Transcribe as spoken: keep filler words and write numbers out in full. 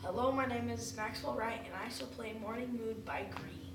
Hello, my name is Maxwell Wright, and I shall play Morning Mood by Grieg.